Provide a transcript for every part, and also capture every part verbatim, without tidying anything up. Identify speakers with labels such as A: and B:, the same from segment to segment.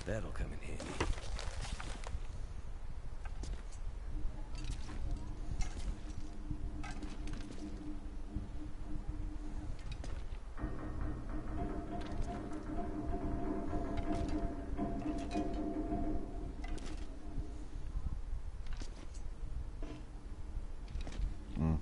A: That'll come in handy.
B: Mm.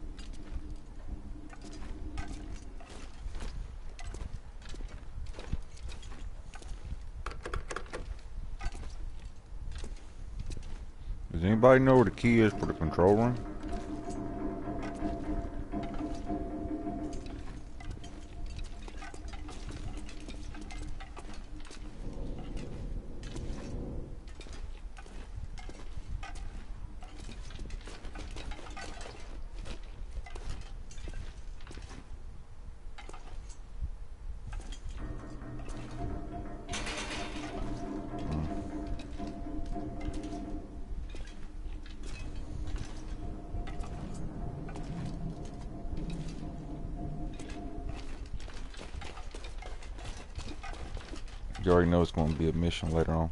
B: Does anybody know where the key is for the control room? You already know it's going to be a mission later on.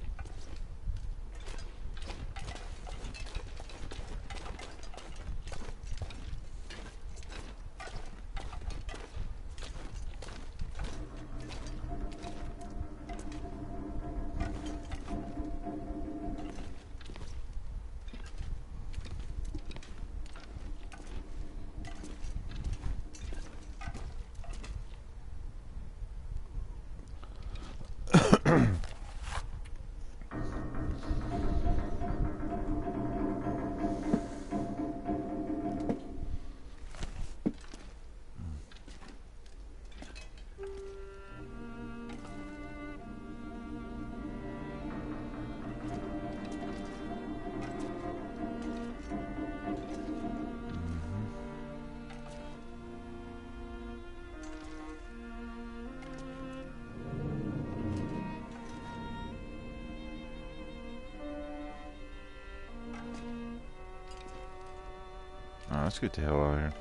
B: Alright, let's get the hell out of here.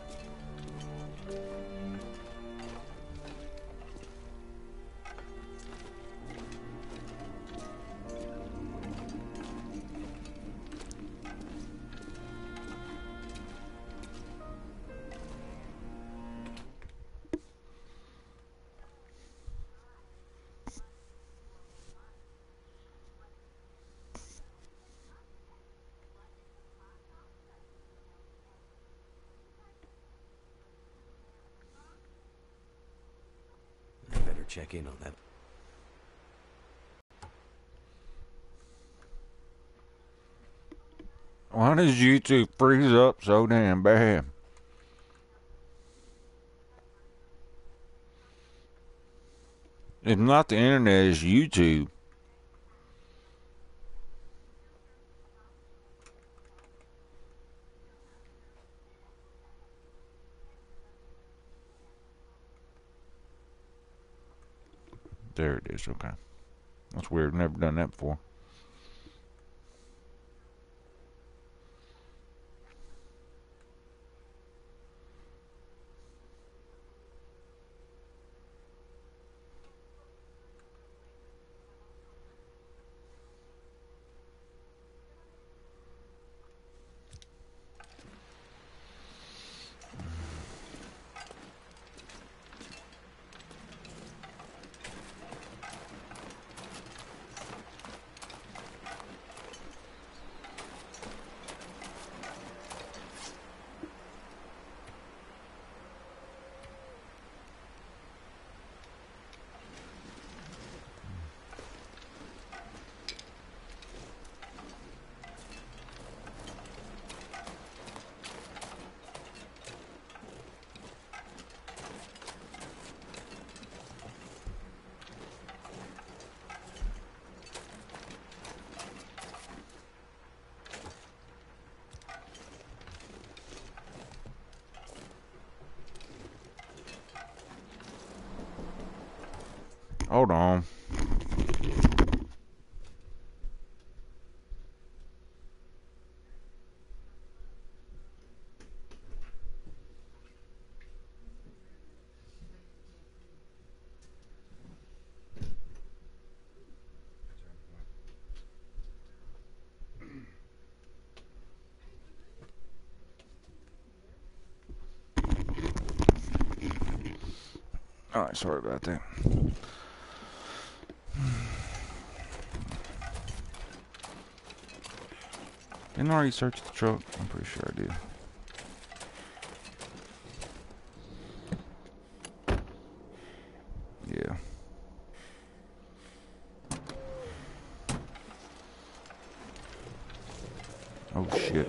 A: I better check in on that.
B: Why does YouTube freeze up so damn bad? It's not the internet, it's YouTube. There it is, okay. That's weird, never done that before. Hold on. Alright, sorry about that. Didn't I already search the truck? I'm pretty sure I did. Yeah. Oh shit.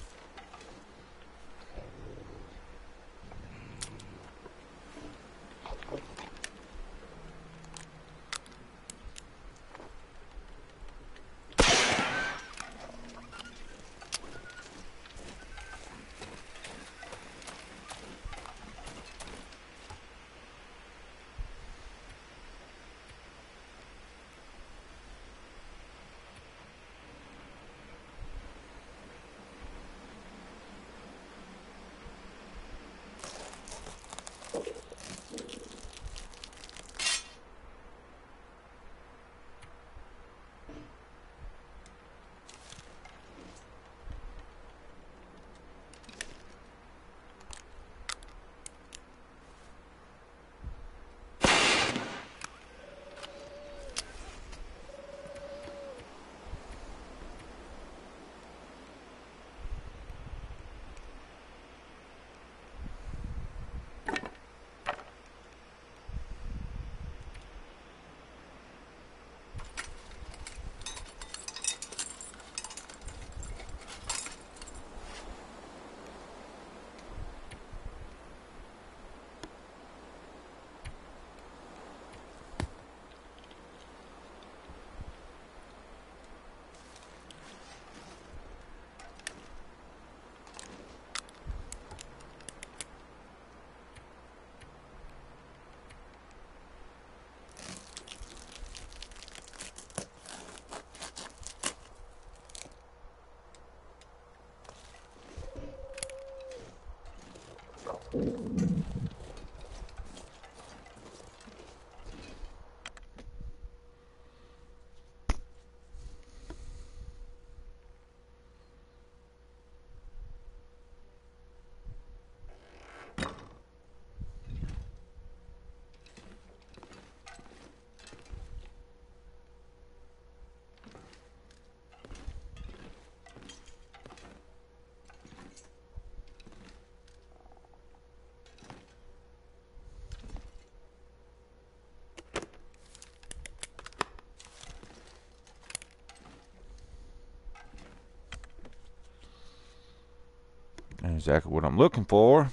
B: Exactly what I'm looking for.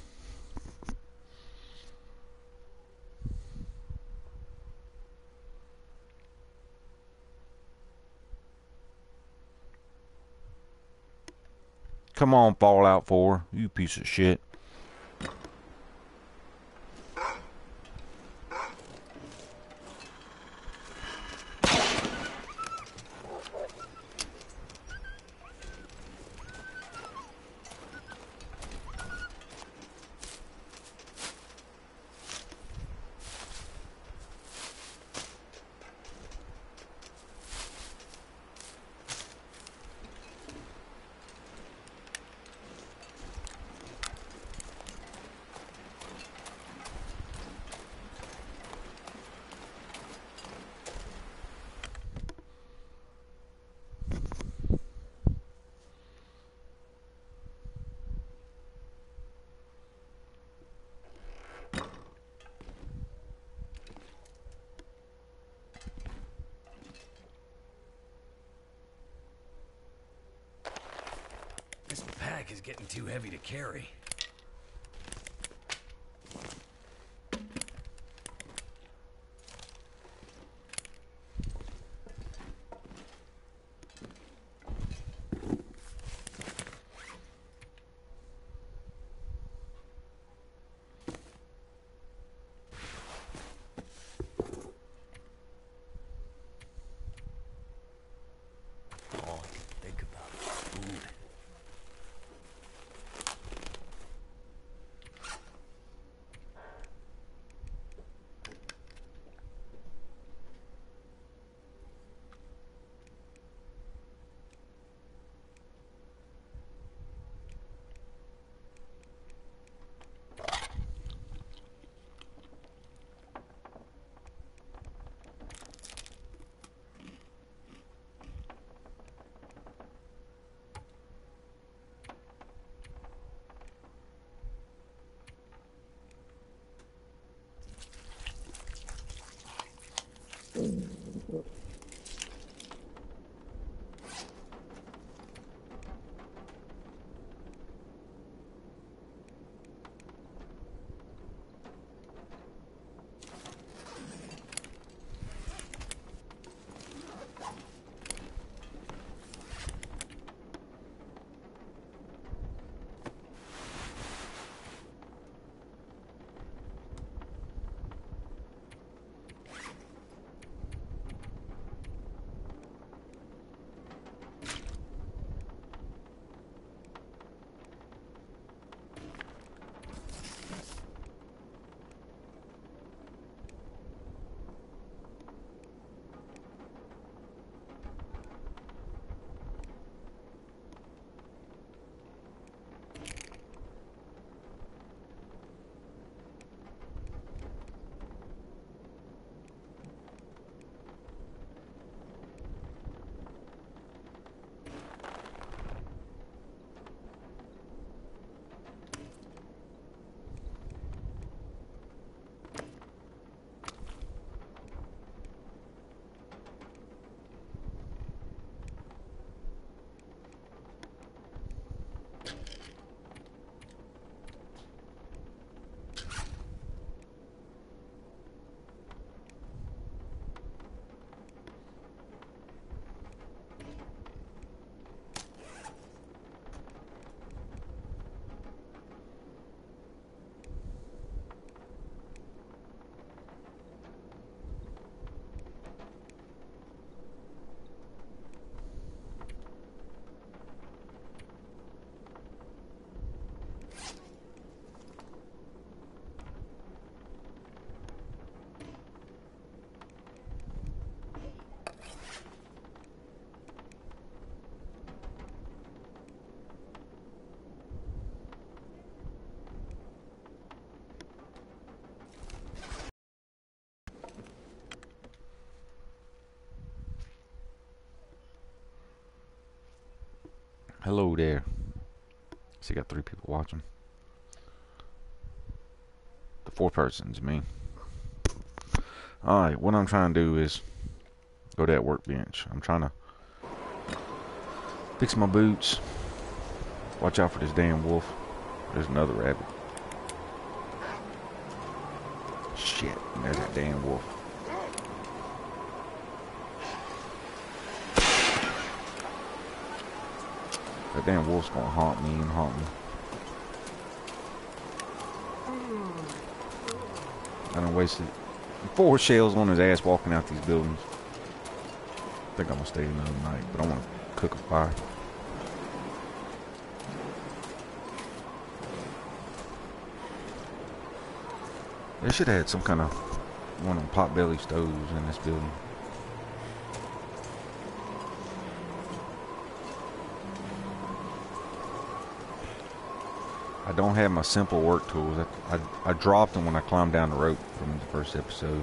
B: Come on, Fallout four, you piece of shit.
A: This pack is getting too heavy to carry. All I can think about is food.
B: Hello there. See, got three people watching. The fourth person's me. Alright, what I'm trying to do is go to that workbench. I'm trying to fix my boots. Watch out for this damn wolf. There's another rabbit. Shit, there's that damn wolf. That damn wolf's gonna haunt me and haunt me. I done wasted four shells on his ass walking out these buildings. I think I'm gonna stay another night, but I wanna cook a fire. They should have had some kind of one of them pot-belly stoves in this building. I don't have my simple work tools. I, I, I dropped them when I climbed down the rope from the first episode.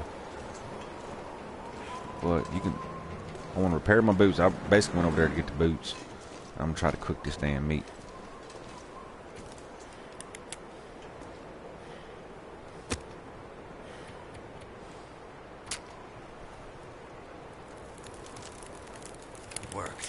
B: But you can... I want to repair my boots. I basically went over there to get the boots. I'm going to try to cook this damn meat.
A: It worked.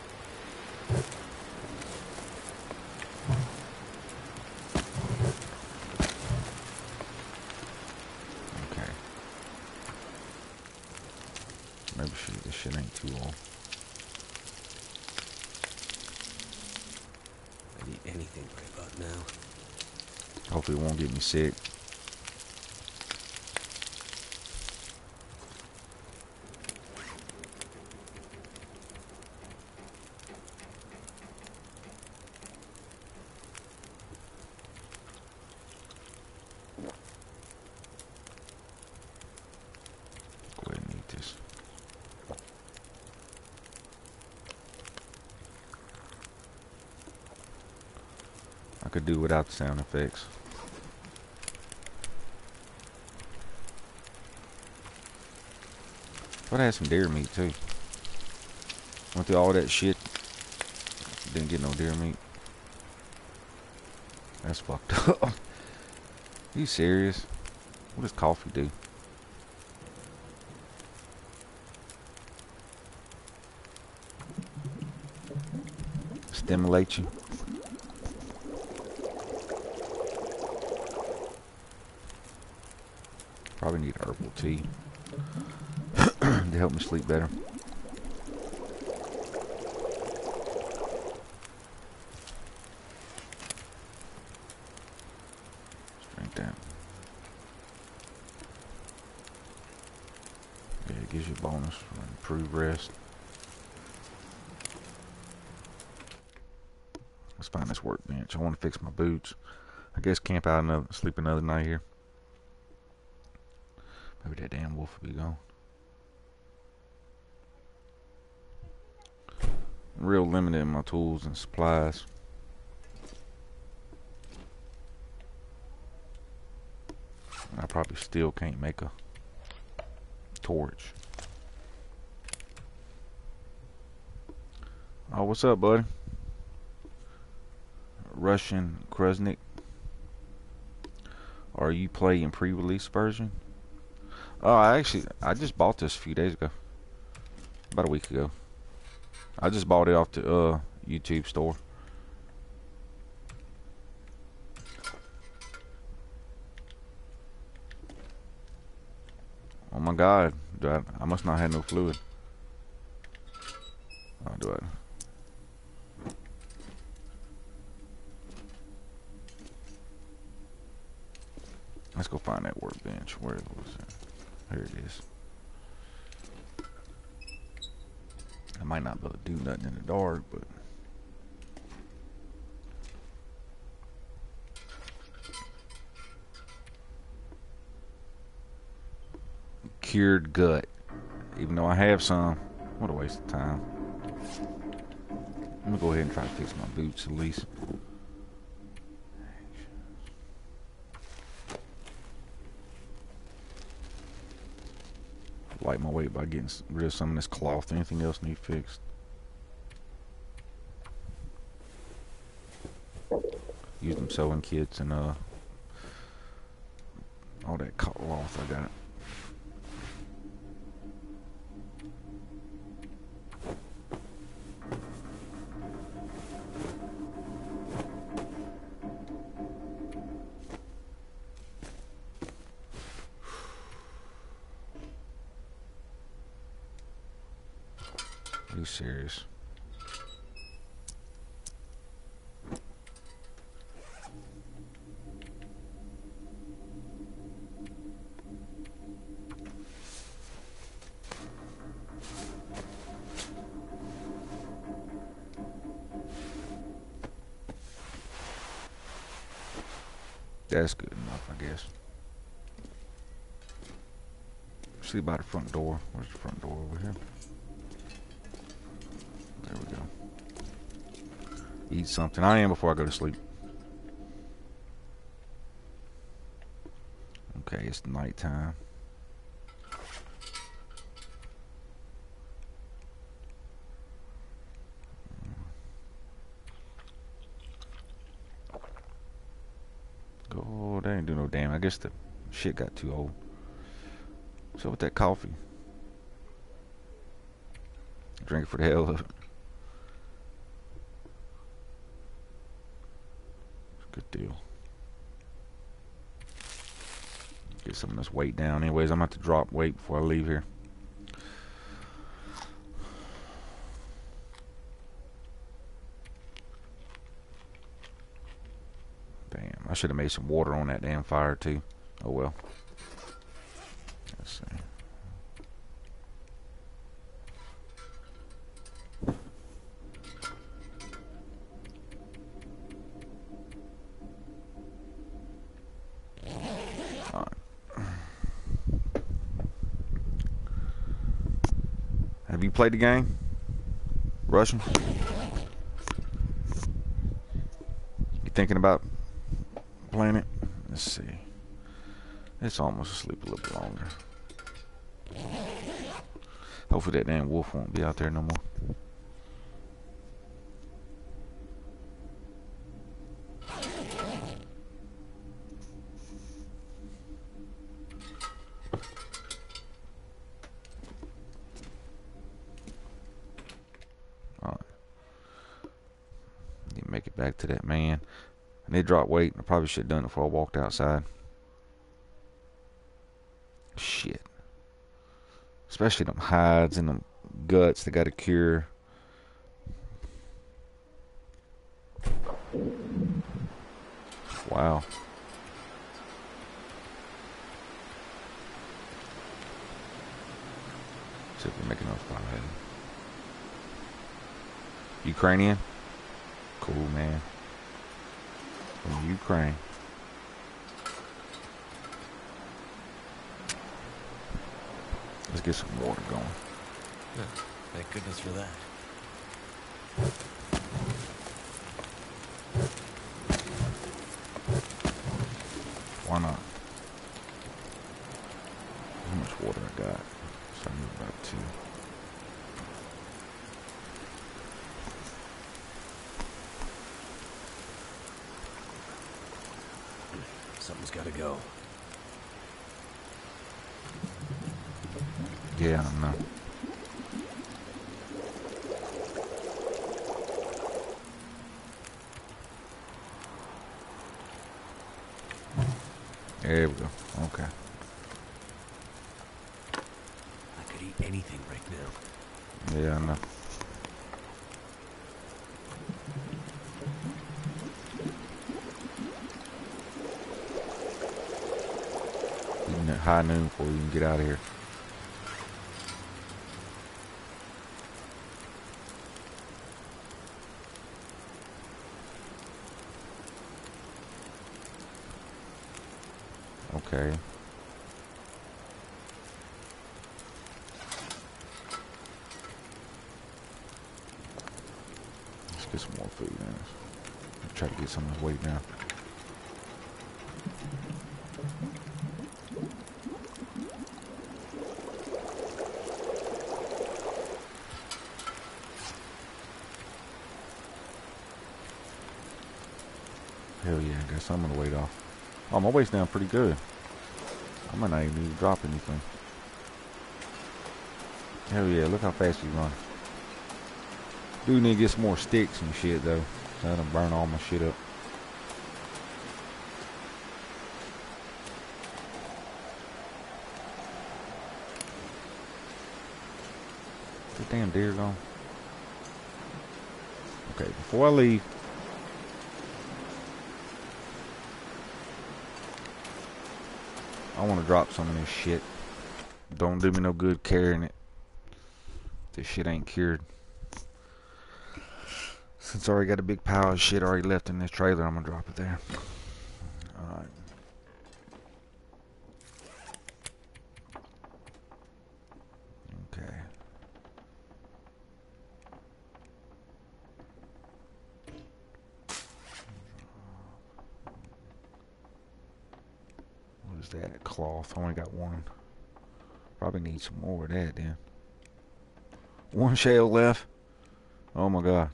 B: Maybe shit, this shit ain't too long.
A: I need anything right about now.
B: Hopefully it won't get me sick. Go ahead and eat this. I could do without the sound effects. But I had some deer meat too. Went through all that shit. Didn't get no deer meat. That's fucked up. Are you serious? What does coffee do? stimulate you. Probably need herbal tea to help me sleep better. Drink that. Yeah, it gives you a bonus for improved rest. Let's find this workbench. I want to fix my boots. I guess camp out another, sleep another night here. Maybe that damn wolf will be gone. I'm real limited in my tools and supplies. I probably still can't make a torch. Oh, what's up, buddy? Russian Kruznik. Are you playing pre-release version? Oh, I actually, I just bought this a few days ago. About a week ago. I just bought it off the uh, YouTube store. Oh my God, do I, I must not have no fluid. Oh, do I? Let's go find that workbench. Where was it? Here it is. I might not be able to do nothing in the dark, but cured gut. Even though I have some, what a waste of time. Let me go ahead and try to fix my boots at least. Light my weight by getting rid of some of this cloth. Anything else need fixed? Use them sewing kits and uh all that cloth I got. Are you serious? That's good enough, I guess. See by the front door. Where's the front door over here? There we go. Eat something. I am before I go to sleep. Okay, it's nighttime. Oh, that ain't do no damn. I guess the shit got too old. So with that coffee, drink it for the hell of it. Good deal. Get some of this weight down. Anyways, I'm about to drop weight before I leave here. Damn, I should have made some water on that damn fire too. Oh well. Let's see. Have you played the game? Russian? You thinking about playing it? Let's see. It's almost asleep a little bit longer. Hopefully that damn wolf won't be out there no more. back to that man. And they dropped weight. I probably should have done it before I walked outside. Shit. Especially them hides and them guts they gotta cure. Wow. See if we're making enough fire. Ukrainian? Cool, man. From Ukraine. Let's get some water going.
A: Yeah, thank goodness for that.
B: Why not? How much water I got? So I need about two.
A: Something's gotta go.
B: Yeah, I know. There we go. Okay.
A: I could eat anything right now.
B: Yeah, I know. Eating at high noon before you can get out of here. Okay. Let's get some more food in. Try to get some of this weight down. Hell yeah, I got some of the weight off. Oh, my weight's down pretty good. I might not even need to drop anything. Hell yeah, look how fast you run. Do need to get some more sticks and shit though. So that'll burn all my shit up. The damn deer gone. Okay, before I leave, I want to drop some of this shit. Don't do me no good carrying it. This shit ain't cured. Since I already got a big pile of shit already left in this trailer, I'm gonna drop it there. Alright. Okay. What is that? Cloth. I only got one. Probably need some more of that then. One shell left. Oh my god.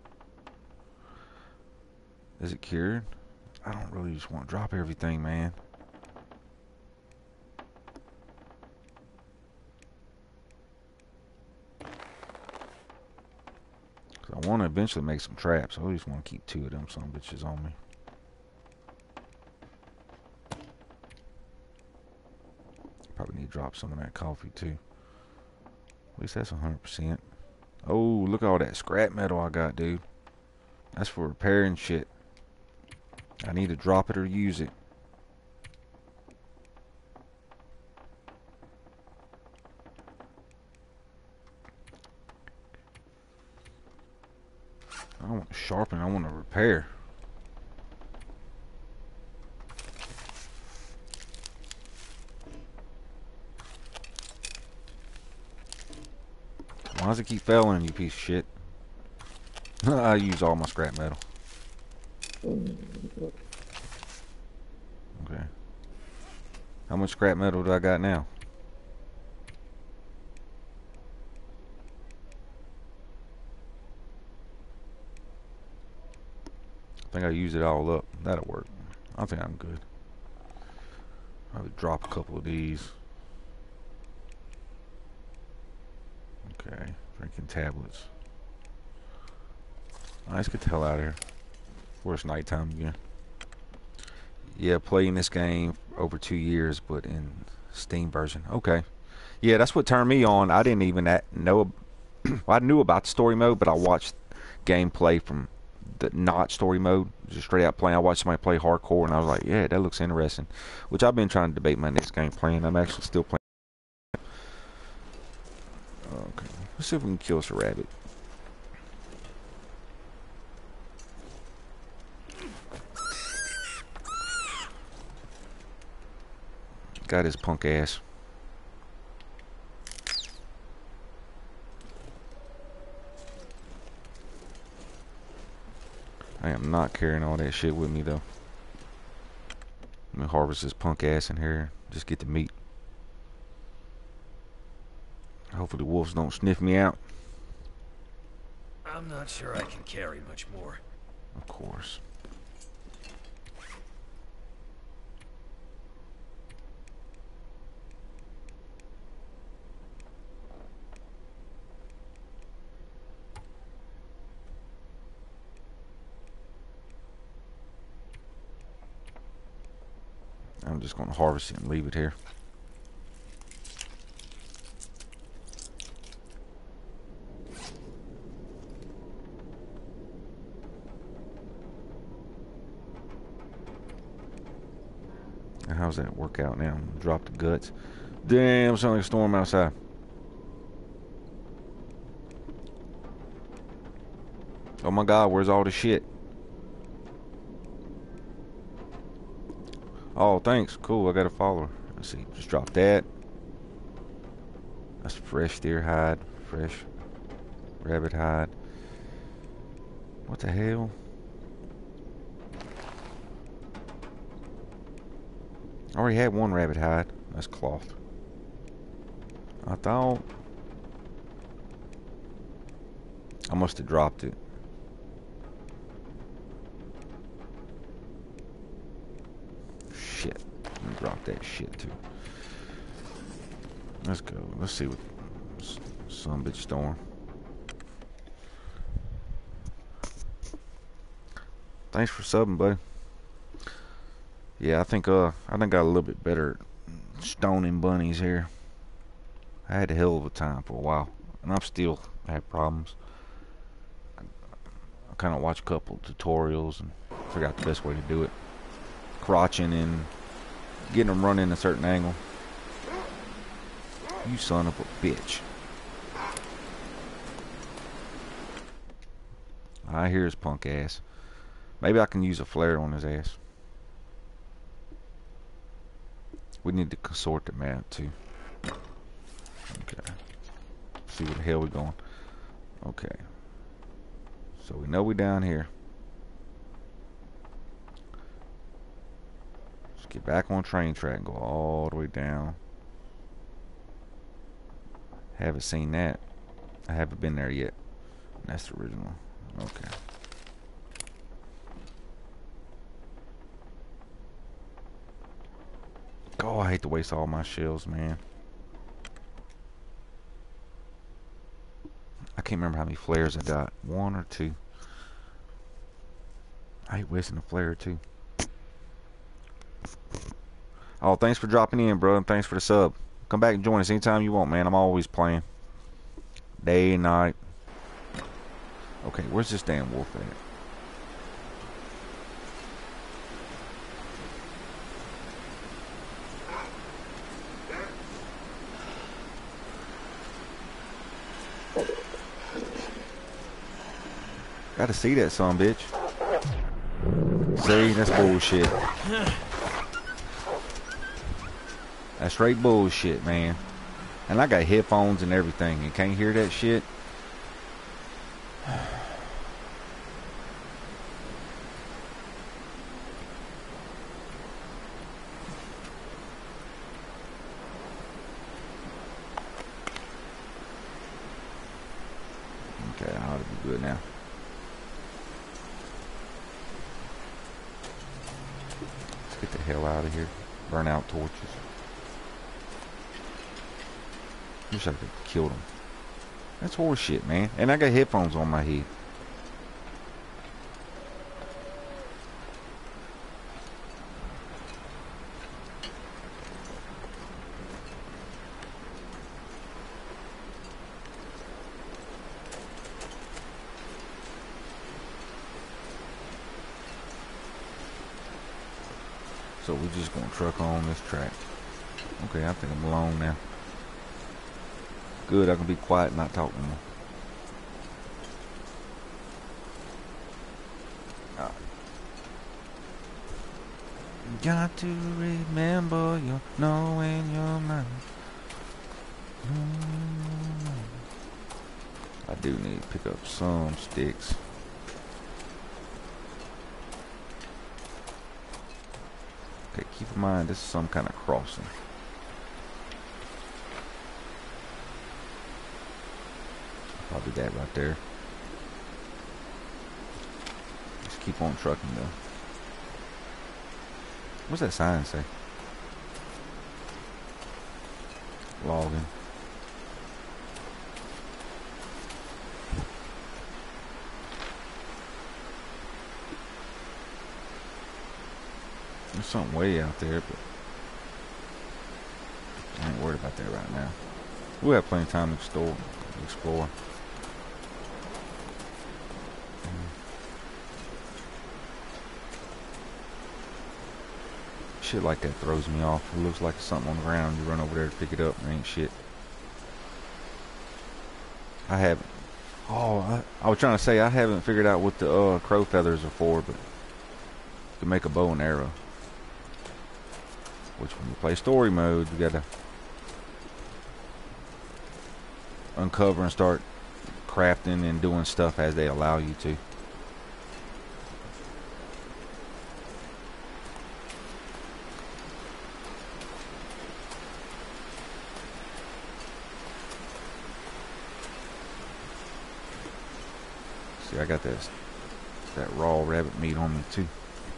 B: Is it cured? I don't really just want to drop everything, man. Cause I want to eventually make some traps. I just want to keep two of them some bitches on me. Probably need to drop some of that coffee too. At least that's one hundred percent. Oh, look at all that scrap metal I got, dude. That's for repairing shit. I need to drop it or use it. I don't want to sharpen, I want to repair. Why does it keep failing, you piece of shit? I use all my scrap metal. Okay. How much scrap metal do I got now? I think I use it all up. That'll work. I think I'm good. I would drop a couple of these. Okay. Drinking tablets. Let's get the hell out of here. before it's nighttime again. Yeah, playing this game over two years, but in Steam version. Okay. Yeah, that's what turned me on. I didn't even know. Well, I knew about the story mode, but I watched gameplay from the not story mode, just straight out playing. I watched somebody play hardcore, and I was like, yeah, that looks interesting. Which I've been trying to debate my next game playing. I'm actually still playing. Okay, let's see if we can kill us a rabbit. Got his punk ass. I am not carrying all that shit with me though. Let me harvest this punk ass in here. Just get the meat. Hopefully the wolves don't sniff me out.
A: I'm not sure I can carry much more.
B: Of course. I'm just going to harvest it and leave it here. And how's that work out now? Drop the guts. Damn, it's like a storm outside. Oh my god, where's all the shit? Oh, thanks. Cool, I got a follower. Let's see. Just drop that. That's fresh deer hide. Fresh rabbit hide. What the hell? I already had one rabbit hide. That's cloth. I thought I must have dropped it. Shit. Let me drop that shit too. Let's go. Let's see what some bitch storm. Thanks for subbing, buddy. Yeah, I think uh I think I got a little bit better stoning bunnies here. I had a hell of a time for a while, and I'm still had problems. I, I kind of watched a couple tutorials and figured out the best way to do it. Crotching and getting them running a certain angle. You son of a bitch. I hear his punk ass. Maybe I can use a flare on his ass. We need to sort the map too. Okay. See where the hell we going. Okay. So we know we down here. Let's get back on train track and go all the way down. Haven't seen that. I haven't been there yet. That's the original. Okay. Oh, I hate to waste all my shells, man. I can't remember how many flares I got. One or two. I hate wasting a flare or two. Oh, thanks for dropping in, bro, and thanks for the sub. Come back and join us anytime you want, man. I'm always playing. Day and night. Okay, where's this damn wolf at? Gotta see that son bitch. See, that's bullshit. That's straight bullshit, man. And I got headphones and everything and can't hear that shit. Okay, I ought to be good now. Let's get the hell out of here. Burn out torches. Wish I could have killed him. That's horse shit, man. And I got headphones on my head. So we're just gonna truck on this track. Okay, I think I'm alone now. Good, I can be quiet and not talk anymore. Right. Got to remember you know in your mind. I do need to pick up some sticks. Okay, keep in mind this is some kind of crossing. Probably that right there. Just keep on trucking though. What's that sign say? Logging. There's something way out there, but I ain't worried about that right now. We'll have plenty of time to explore. explore. Shit like that throws me off. It looks like it's something on the ground. You run over there to pick it up and it ain't shit. I haven't. Oh, I, I was trying to say I haven't figured out what the uh, crow feathers are for, but you can make a bow and arrow. Which when you play story mode, you gotta uncover and start crafting and doing stuff as they allow you to. See, I got this that raw rabbit meat on me too.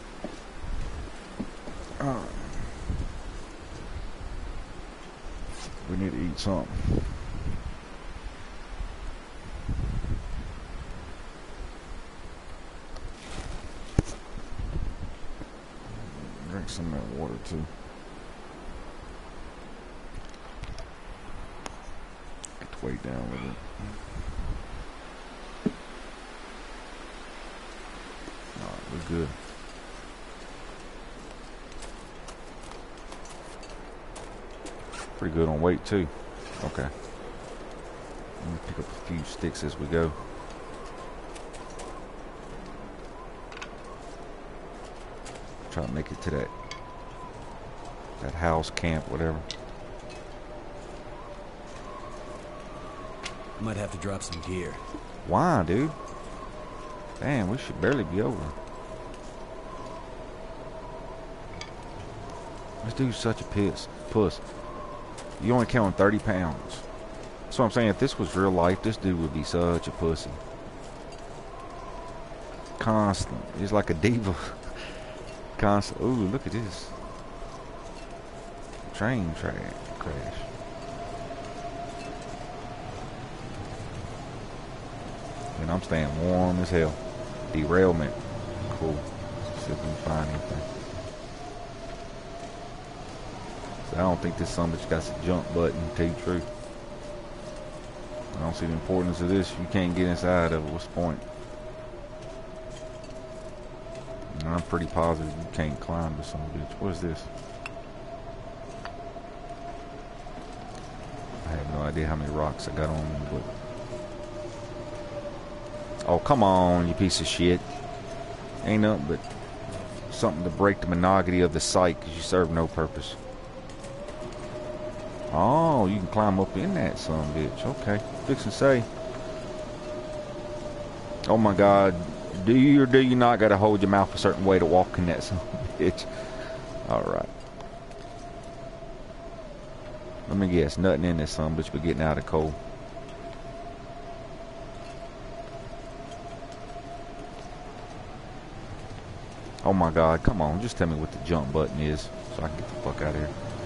B: Uh, we need to eat something. Drink some of that water too. Get the weight down with it. Alright, we're good. Pretty good on weight too. Okay. Let me pick up a few sticks as we go. Try to make it to that that house, camp, whatever.
A: Might have to drop some gear.
B: Why, dude? Damn, we should barely be over. This dude's such a piss, puss. You only counting thirty pounds. That's what I'm saying. If this was real life, this dude would be such a pussy. Constant. He's like a diva. Constant. Ooh, look at this. Train track crash. And I'm staying warm as hell. Derailment. Cool. See if we can find anything. So I don't think this son bitch got a jump button, to tell you the truth. I don't see the importance of this. You can't get inside of it. What's the point? And I'm pretty positive you can't climb this son bitch. What is this? I have no idea how many rocks I got on me, but... Oh, come on, you piece of shit. Ain't nothing but something to break the monotony of the site because you serve no purpose. Oh, you can climb up in that son bitch. Okay, fix and say. Oh my God, do you or do you not got to hold your mouth a certain way to walk in that son bitch? All right. Let me guess, nothing in this son bitch but getting out of cold. Oh my God, come on, just tell me what the jump button is so I can get the fuck out of here.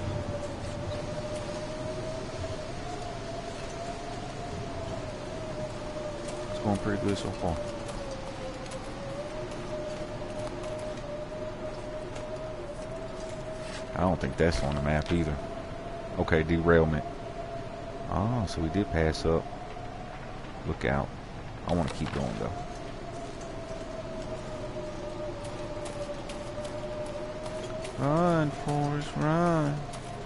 B: It's going pretty good so far. I don't think that's on the map either. Okay, derailment. Oh, so we did pass up. Look out. I want to keep going though. Run, Forrest, run.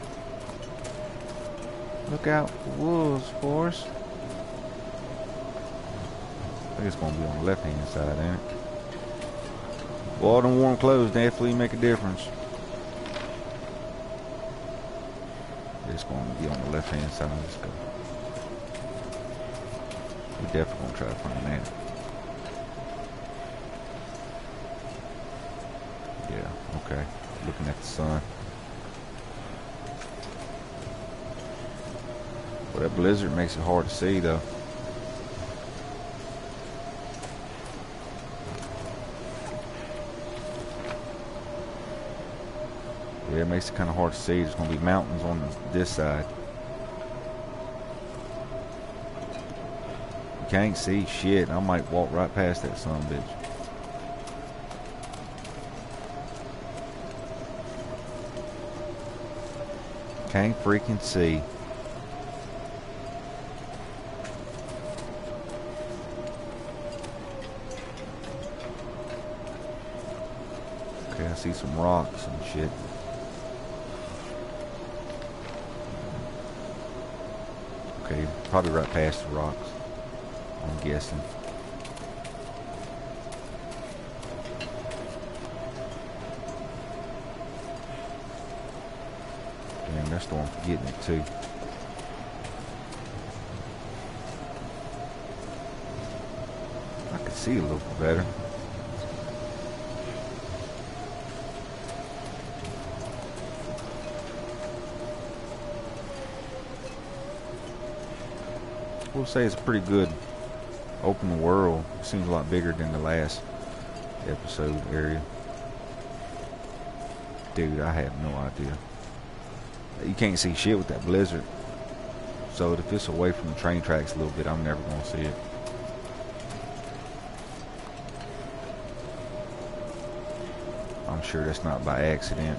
B: Look out for wolves, Forrest. I think it's gonna be on the left hand side, ain't it? Well, all them warm clothes definitely make a difference. It's going to be on the left hand side. Let's go. We're definitely going to try to find that. Yeah, okay. Looking at the sun. Well, that blizzard makes it hard to see, though. Yeah, it makes it kind of hard to see. There's going to be mountains on this side. You can't see shit. I might walk right past that son of a bitch. Can't freaking see. Okay, I see some rocks and shit. Okay, probably right past the rocks, I'm guessing. Damn, that storm's getting it too. I can see a little bit better. We'll say it's a pretty good open world. It seems a lot bigger than the last episode area. Dude, I have no idea. You can't see shit with that blizzard. So if it's away from the train tracks a little bit, I'm never gonna see it. I'm sure that's not by accident.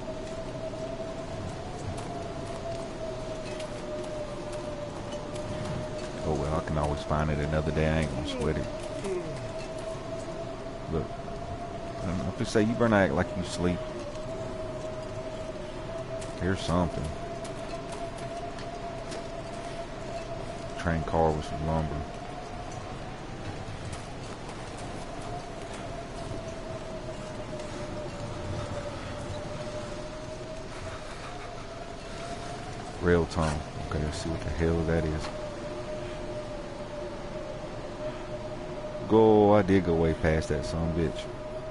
B: Oh well, I can always find it another day. I ain't gonna sweat it. Look, I'm gonna say you better not act like you sleep. Here's something. Train car with some lumber. Rail tunnel. Okay, let's see what the hell that is. Go, I did go way past that son of a bitch.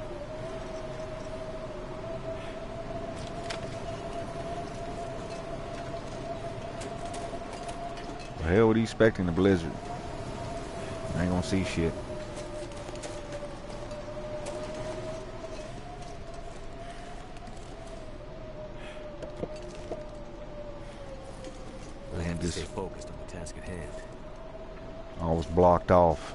B: The hell, what are you expecting the blizzard? I ain't gonna see shit. Man, just
A: stay focused on the task at hand.
B: I was blocked off.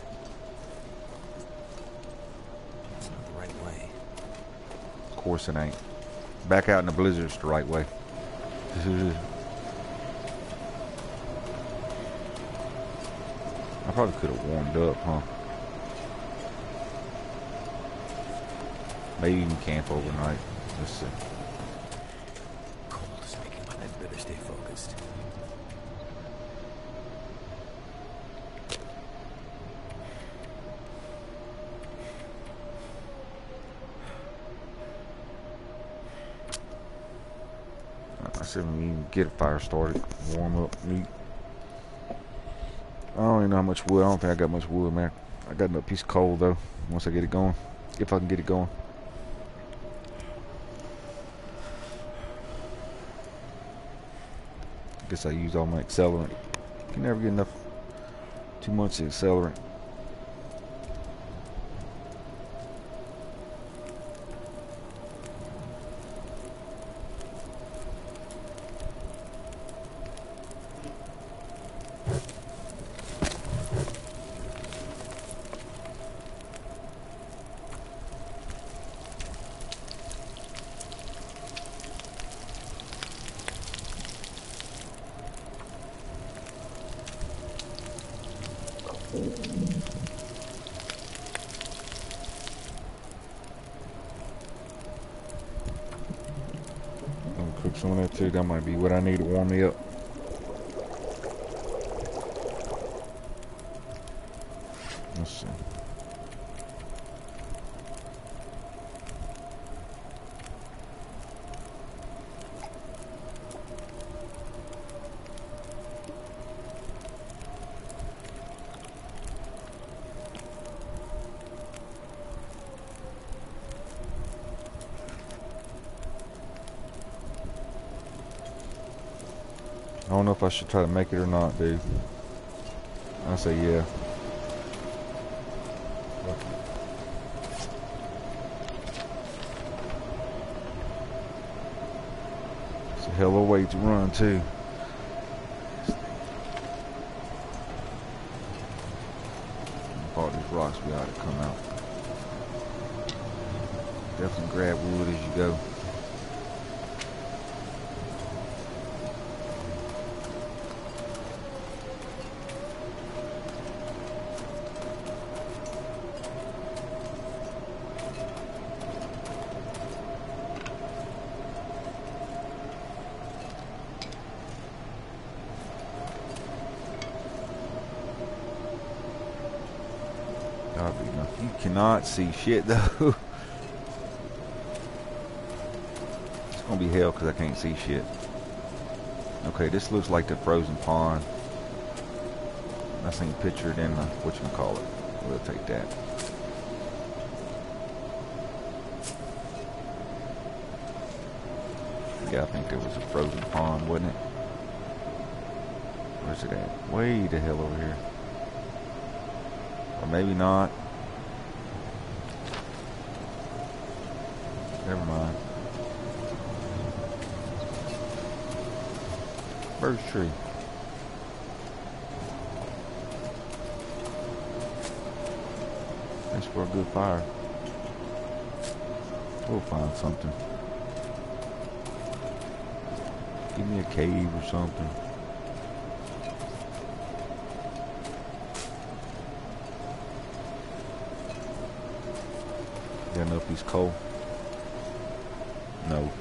A: It's not the right way.
B: Of course it ain't. Back out in the blizzard's the right way. I probably could have warmed up, huh? Maybe even camp overnight. Let's see.
A: Cold is making my head better stay focused.
B: I said we even get a fire started, warm up, meat. I don't even know how much wood. I don't think I got much wood, man. I got another piece of coal though. Once I get it going, if I can get it going. Guess I used all my accelerant. You can never get enough. Too much accelerant. some of that too. That might be what I need to warm me up. Let's see. I don't know if I should try to make it or not, dude. I say yeah. It's a hell of a way to run too. All these rocks we ought to come out. Definitely grab wood as you go. You cannot see shit though. It's gonna be hell because I can't see shit. Okay, this looks like the frozen pond. I seen pictured in the whatchamacallit. We'll take that. Yeah, I think there was a frozen pond, wasn't it? Where's it at? Way the hell over here. Or maybe not. Never mind. Birch tree. That's for a good fire. We'll find something. Give me a cave or something. Got enough piece of coal? No.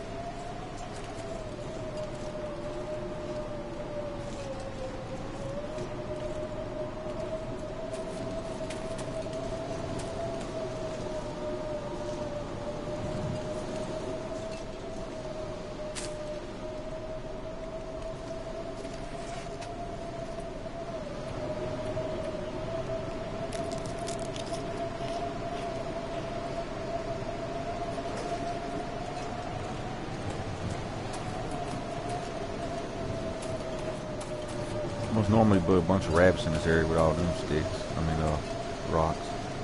B: Most normally put a bunch of rabbits in this area with all them sticks. I mean, uh, rocks.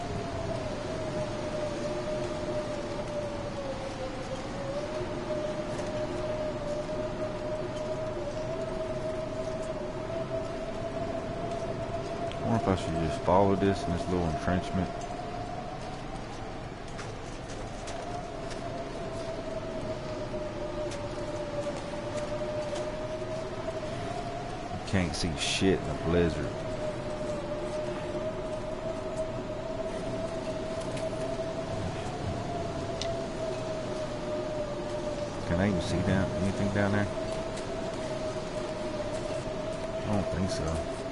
B: I wonder if I should just follow this in this little entrenchment. Can't see shit in a blizzard. Can I even see down anything down there? I don't think so.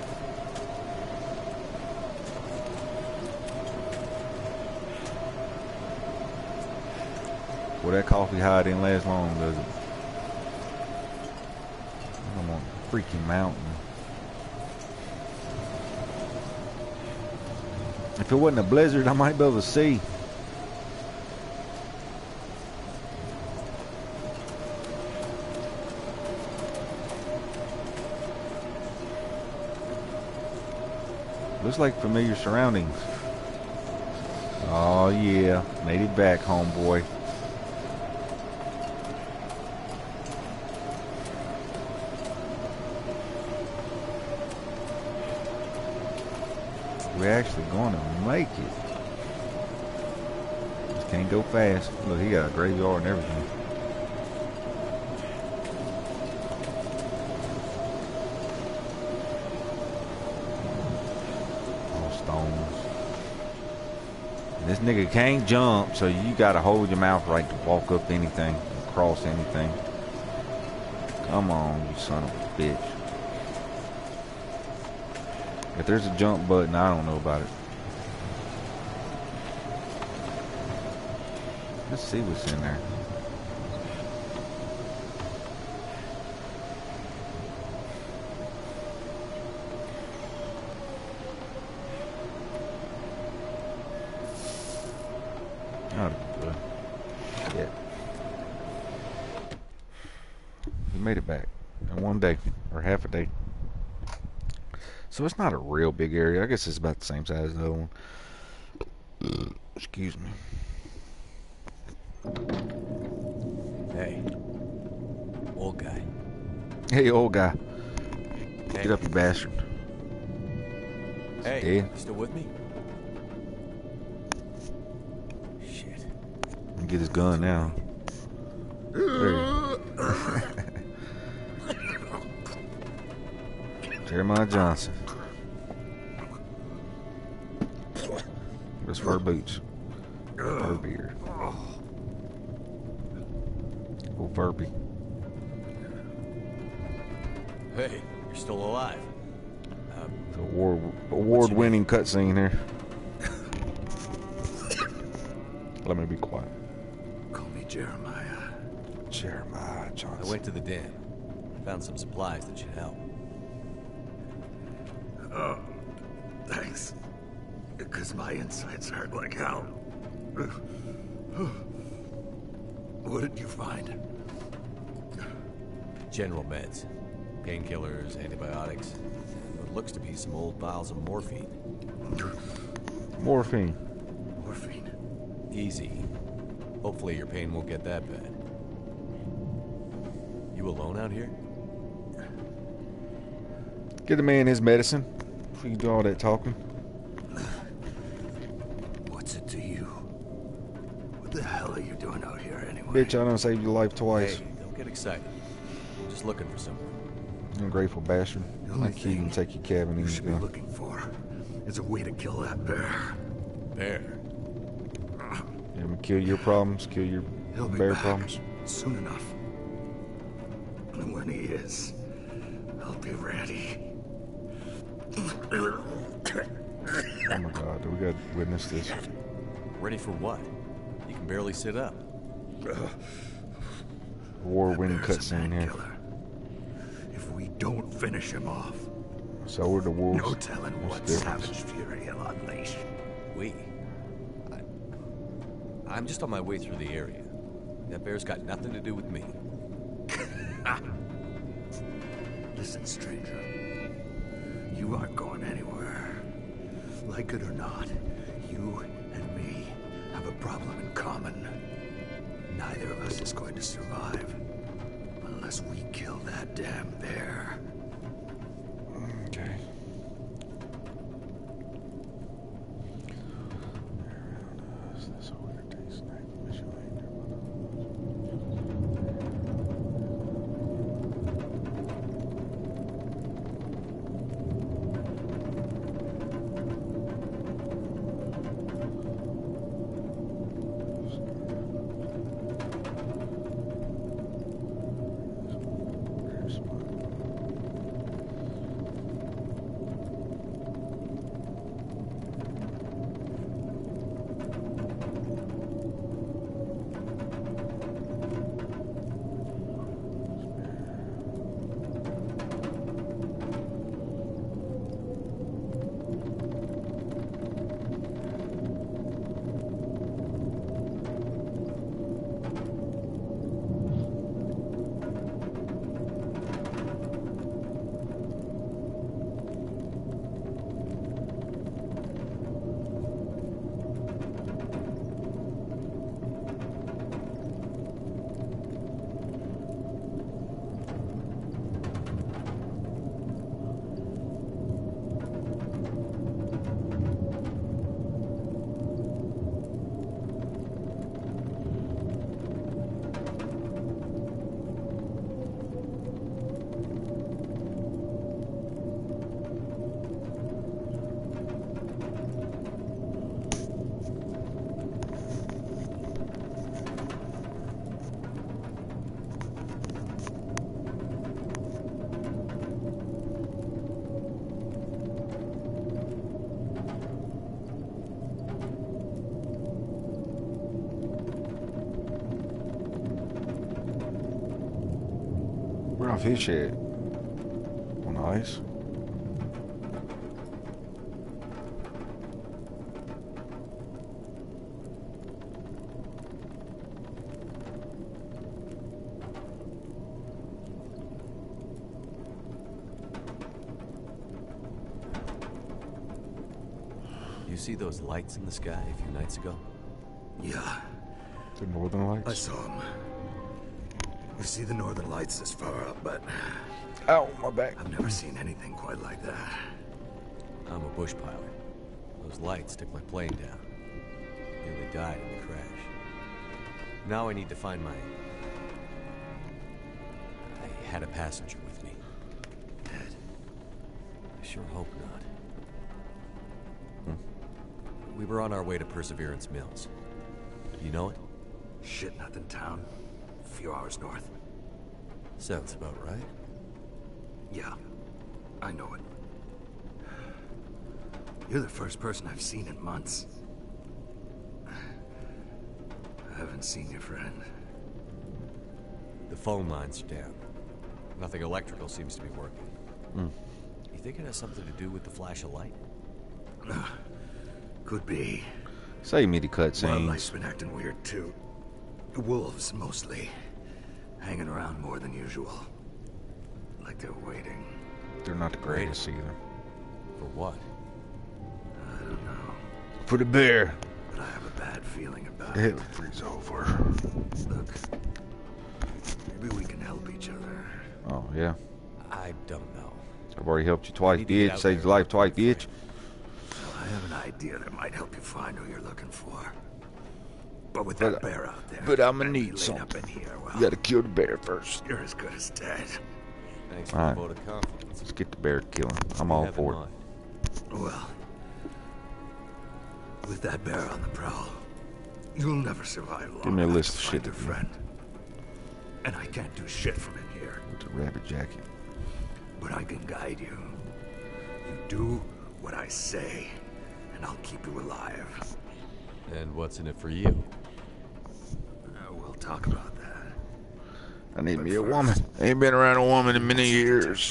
B: Well, that coffee hide didn't last long, does it? I'm on a freaking mountain. If it wasn't a blizzard, I might be able to see. Looks like familiar surroundings. Oh yeah, made it back, homeboy. We're actually gonna make it. Just can't go fast. Look, he got a graveyard and everything. All stones. And this nigga can't jump, so you gotta hold your mouth right to walk up anything, across anything. Come on, you son of a bitch. If there's a jump button, I don't know about it. Let's see what's in there. Oh, good. Yeah. We made it back in one day, or half a day. So it's not a real big area. I guess it's about the same size as the other one. Excuse me.
A: Hey. Old guy.
B: Hey, old guy.
A: Hey.
B: Get up, you bastard.
A: Hey,
B: Dead.
A: you still with me? Shit.
B: Get his gun now. Jeremiah Johnson. Where's fur boots? Fur beard. Oh, Verby.
A: Hey, you're still alive. Um,
B: The award award-winning cutscene here. Let me be quiet.
C: Call me Jeremiah.
B: Jeremiah Johnson.
A: I went to the den. Found some supplies that should help.
C: Oh, thanks. Because my insides hurt like hell. What did you find?
A: General meds. Painkillers, antibiotics. What looks to be some old vials of morphine.
B: Morphine.
C: Morphine.
A: Easy. Hopefully your pain won't get that bad. You alone out here?
B: Get the man his medicine. Before you do all that talking.
C: What's it to you? What the hell are you doing out here anyway?
B: Bitch, I done saved your life twice.
A: Hey, don't get excited. I'm just looking for something.
B: Ungrateful bastard.
C: The only
B: Like you can
C: thing
B: take your cabin
C: you
B: and
C: should be
B: go.
C: looking for is a way to kill that bear.
A: Bear.
B: You want me to kill your problems, kill your
C: He'll be
B: bear
C: back
B: problems.
C: soon enough. And when he is, I'll be ready.
B: Oh my god, do we gotta witness this?
A: Ready for what? You can barely sit up.
B: Award-winning
C: That bear's a
B: cutscene
C: man
B: here.
C: killer. If we don't finish him off,
B: So we're the wolves.
C: no telling
B: What's
C: what
B: the difference?
C: savage fury he'll unleash.
A: We. I, I'm just on my way through the area. That bear's got nothing to do with me.
C: Listen, stranger. You aren't going anywhere. Like it or not, you and me have a problem in common. Neither of us is going to survive unless we kill that damn bear.
B: Okay. off his shit. Well, nice.
A: You see those lights in the sky a few nights ago?
C: Yeah,
B: The Northern
C: I
B: Lights.
C: saw him. You see the northern lights this far up, but
B: Ow, my back.
C: I've never seen anything quite like that.
A: I'm a bush pilot. Those lights took my plane down. Nearly died in the crash. Now I need to find my... I had a passenger with me.
C: Dead?
A: I sure hope not. We were on our way to Perseverance Mills. You know it?
C: Shit, nothing town. A few hours north.
A: Sounds about right.
C: Yeah, I know it. You're the first person I've seen in months. I haven't seen your friend.
A: The phone lines are down. Nothing electrical seems to be working.
B: Mm.
A: You think it has something to do with the flash of light?
C: Could be.
B: Save me the
C: Wildlife's
B: cutscenes.
C: been acting weird too. Wolves, mostly. Hanging around more than usual. Like they're waiting.
B: They're not the greatest either.
A: For what?
C: I don't know.
B: For the bear.
C: But I have a bad feeling about
B: It
C: it.
B: freeze over.
C: Look. Maybe we can help each other.
B: Oh, yeah.
A: I don't know.
B: I've already helped you twice,
A: need to get
B: bitch.
A: out
B: Saved
A: there
B: your life
A: and
B: twice,
A: look for him.
B: bitch.
C: I have an idea that might help you find who you're looking for. But with that
B: But-
C: bear out there,
B: but I'ma
C: and me
B: need
C: laid
B: something.
C: up in here, well,
B: You gotta kill the bear first.
C: you're as good as dead.
A: Thanks for
B: Alright.
A: the vote of confidence.
B: Let's get the bear killing. I'm
A: What do you
B: all
A: have in
B: for it.
A: mind?
C: Well, with that bear on the prowl, you'll never survive long
B: Give me a
C: enough
B: list
C: to
B: of
C: find
B: shit
C: your
B: to do.
C: friend. And I can't do shit from in here,
B: With the rabbit jacket.
C: but I can guide you. You do what I say, and I'll keep you alive.
A: And what's in it for you?
C: Uh, we'll talk about that.
B: I need
C: But
B: me a
C: first-
B: woman. Ain't been around a woman in many years.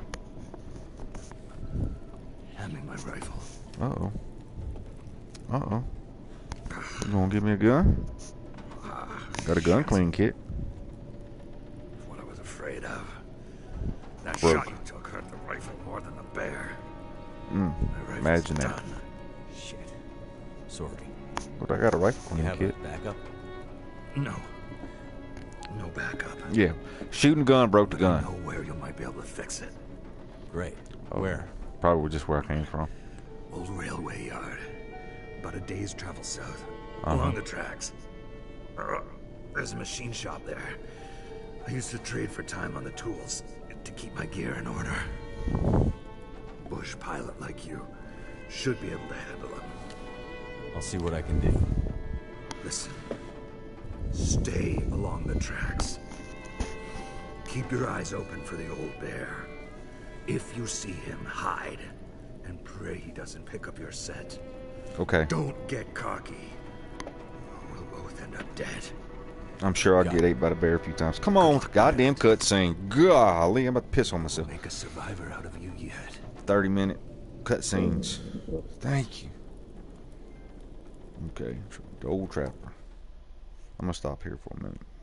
C: Hand me my rifle.
B: Uh-oh. Uh-oh. You gonna give me a gun? Got a gun clean kit.
C: What I was afraid of. That
B: Broke.
C: shot you took hurt the rifle more than the bear.
B: Mm.
C: My rifle's
B: Imagine that.
C: done.
A: Shit. Sorry.
B: But I got a rifle
A: You
B: clean
A: have
B: kit.
A: a backup?
C: No. No backup.
B: Yeah. Shooting gun broke the
C: But I
B: gun.
C: know where you might be able to fix it.
A: Great.
B: Oh.
A: Where?
B: Probably just where I came from.
C: Old railway yard. About a day's travel south.
B: Uh-huh.
C: Along the tracks. Uh, There's a machine shop there. I used to trade for time on the tools to keep my gear in order. Bush pilot like you should be able to handle them.
A: I'll see what I can do.
C: Listen. Stay along the tracks. Keep your eyes open for the old bear. If you see him, hide. And pray he doesn't pick up your scent.
B: Okay.
C: Don't get cocky. We'll both end up dead.
B: I'm sure I'll
A: Got
B: get
A: it.
B: ate by the bear a few times. Come on with the goddamn cutscene. Golly, I'm about to piss on myself.
C: Make a survivor out of you yet.
B: thirty minute cutscenes. Thank you. Okay. The old trapper. I'm gonna stop here for a minute.